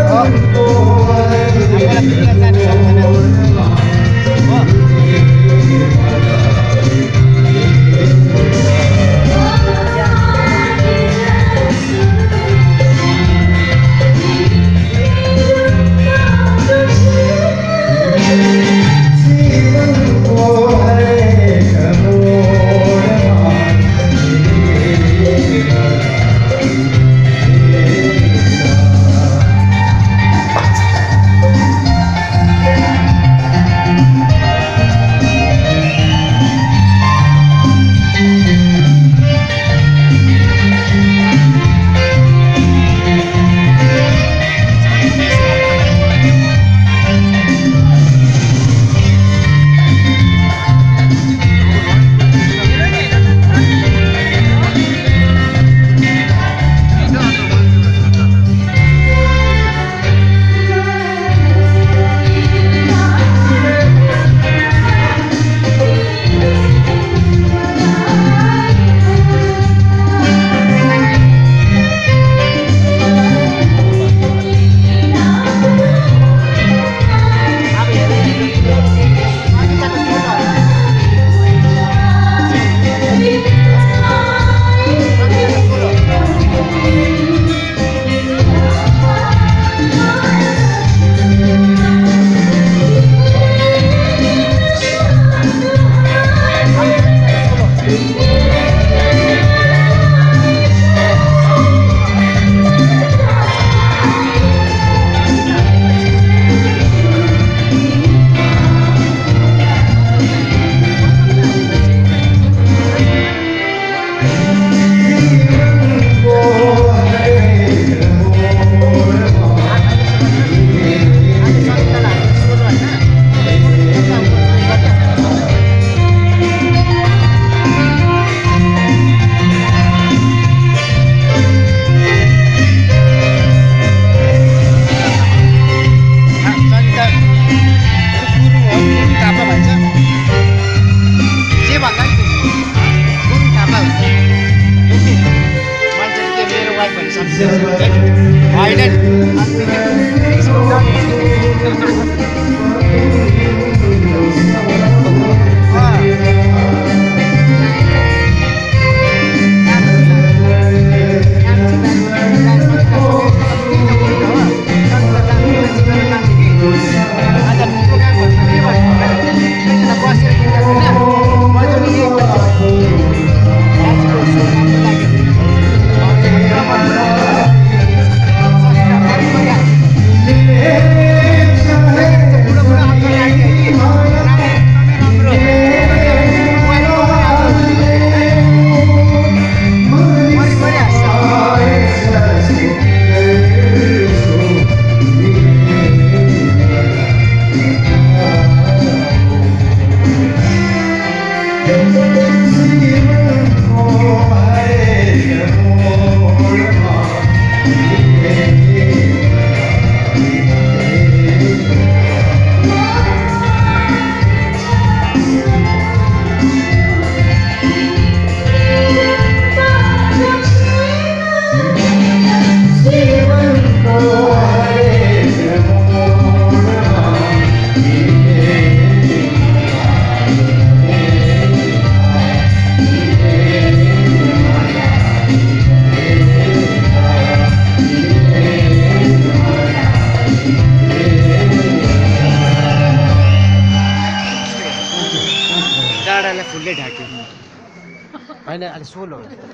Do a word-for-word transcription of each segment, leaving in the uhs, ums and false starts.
होइन अलि सोलो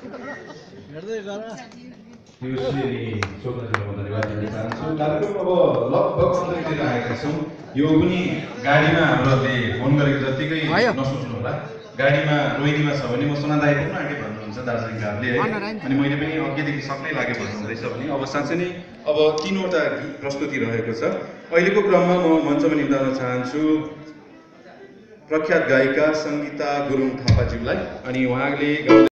हेर्दै गर यो श्री सोक्राजीको धन्यवाद दिन चाहन्छु। कार्यक्रम अब लगभग अन्त्यतिर आएका छौँ। यो पनि गाडीमा हामीहरूले फोन गरेको जतिकै नसोच्नु होला। गाडीमा रोहिणीमा छ भने म सोनादाई पुग्न आँटे भन्नुहुन्छ दार्जिलिङकाहरूले है। अनि मैले पनि अघिदेखि सक्नै लागे भन्नुहुँदैछ भने अब साँच्चै नै अब तीनवटा प्रस्तुति रहेको छ। अहिलेको क्रममा म मञ्चमा निम्ताउन चाहन्छु प्रख्यात गायिका सङ्गीता गुरुङ थापाज्यूलाई। अनि उहाँले